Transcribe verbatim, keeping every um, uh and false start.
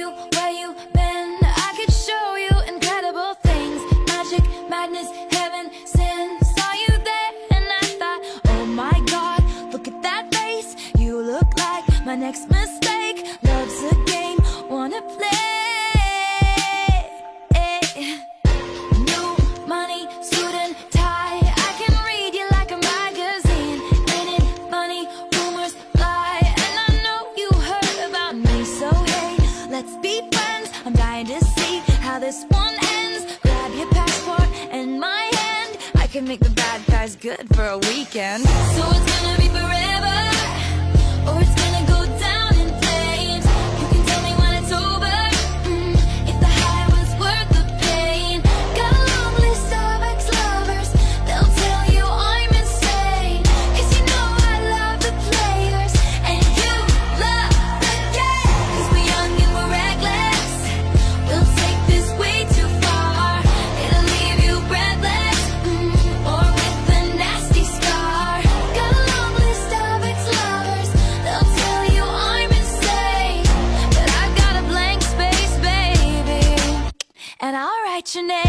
you where you been. I could show you incredible things. Magic, madness, heaven, sin. Saw you there and I thought, oh my God, look at that face. You look like my next mistake. Love's a game, wanna play. New money, suit and tie. I can read you like a magazine. Ain't it funny? Rumors fly, and I know you heard about me. So hey, let's be friends. I'm dying to see how this one ends. Grab your passport and my hand. I can make the bad guys good for a weekend. So it's gonna be forever, or it's gonna go down in flames. You can tell me when it's over, mm, if the high was worth the pain. Got a long list of ex-lovers, they'll tell you I'm insane. Cause you know I love the players, and you love the game. Cause we're young and we're reckless, we'll take this way too far. It'll leave you breathless, mm, or with a nasty scar. Got a long list of ex-lovers, they'll tell you I'm insane. But I've got a blank space, baby, and I'll write your name.